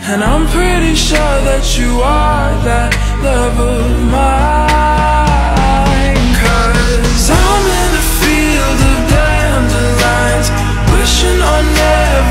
and I'm pretty sure that you are that love of mine. 'Cause I'm in a field of dandelions, wishing on never